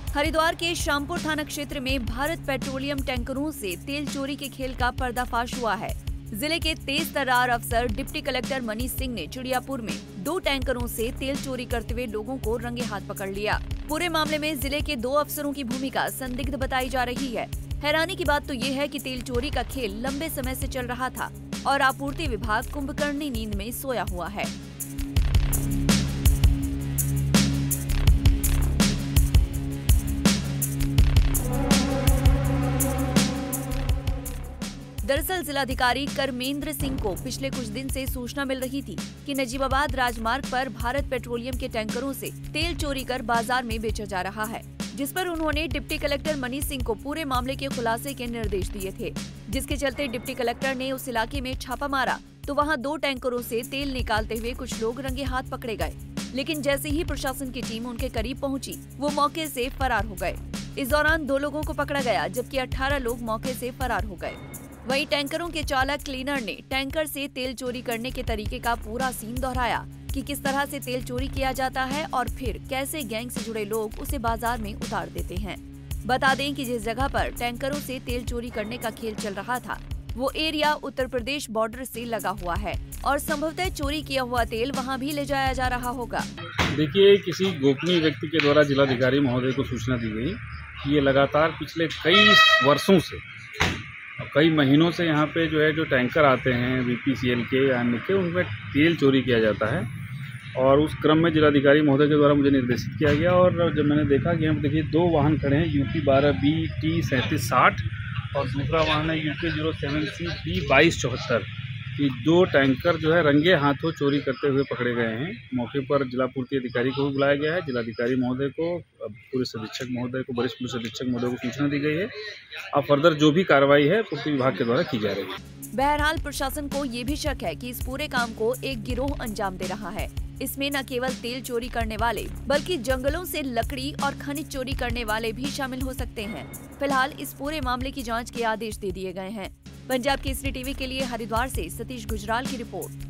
हरिद्वार के शामपुर थाना क्षेत्र में भारत पेट्रोलियम टैंकरों से तेल चोरी के खेल का पर्दाफाश हुआ है। जिले के तेज तर्रार अफसर डिप्टी कलेक्टर मनीष सिंह ने चिड़ियापुर में 2 टैंकरों से तेल चोरी करते हुए लोगों को रंगे हाथ पकड़ लिया। पूरे मामले में जिले के 2 अफसरों की भूमिका संदिग्ध बताई जा रही है। हैरानी की बात तो ये है कि तेल चोरी का खेल लंबे समय से चल रहा था और आपूर्ति विभाग कुंभकर्णी नींद में सोया हुआ है। दरअसल जिलाधिकारी कर्मेंद्र सिंह को पिछले कुछ दिन से सूचना मिल रही थी कि नजीबाबाद राजमार्ग पर भारत पेट्रोलियम के टैंकरों से तेल चोरी कर बाजार में बेचा जा रहा है, जिस पर उन्होंने डिप्टी कलेक्टर मनीष सिंह को पूरे मामले के खुलासे के निर्देश दिए थे। जिसके चलते डिप्टी कलेक्टर ने उस इलाके में छापा मारा तो वहां 2 टैंकरों से तेल निकालते हुए कुछ लोग रंगे हाथ पकड़े गए। लेकिन जैसे ही प्रशासन की टीम उनके करीब पहुंची, वो मौके से फरार हो गए। इस दौरान 2 लोगों को पकड़ा गया, जबकि 18 लोग मौके से फरार हो गए। वहीं टैंकरों के चालक क्लीनर ने टैंकर से तेल चोरी करने के तरीके का पूरा सीन दोहराया कि किस तरह से तेल चोरी किया जाता है और फिर कैसे गैंग से जुड़े लोग उसे बाजार में उतार देते हैं। बता दें कि जिस जगह पर टैंकरों से तेल चोरी करने का खेल चल रहा था, वो एरिया उत्तर प्रदेश बॉर्डर से लगा हुआ है और संभवतः चोरी किया हुआ तेल वहाँ भी ले जाया जा रहा होगा। देखिए, किसी गोपनीय व्यक्ति के द्वारा जिलाधिकारी महोदय को सूचना दी गई कि ये लगातार पिछले कई वर्षों से, कई महीनों से यहाँ पे जो टैंकर आते हैं बीपीसीएल के या अन्य के, उनमें तेल चोरी किया जाता है। और उस क्रम में जिलाधिकारी महोदय के द्वारा मुझे निर्देशित किया गया और जब मैंने देखा कि यहाँ देखिए 2 वाहन खड़े हैं, UP 12BT3760 और दूसरा वाहन है UK 07CP2274। ये 2 टैंकर रंगे हाथों चोरी करते हुए पकड़े गए हैं। मौके पर जिला पूर्ति अधिकारी को भी बुलाया गया है। जिलाधिकारी महोदय को, पुलिस अधीक्षक महोदय को, वरिष्ठ पुलिस अधीक्षक महोदय को सूचना दी गई है। अब फर्दर जो भी कार्रवाई है पूर्ति विभाग के द्वारा की जा रही है। बहरहाल प्रशासन को ये भी शक है कि इस पूरे काम को एक गिरोह अंजाम दे रहा है। इसमें न केवल तेल चोरी करने वाले बल्कि जंगलों से लकड़ी और खनिज चोरी करने वाले भी शामिल हो सकते हैं। फिलहाल इस पूरे मामले की जांच के आदेश दे दिए गए हैं। पंजाब केसरी टीवी के लिए हरिद्वार से सतीश गुजराल की रिपोर्ट।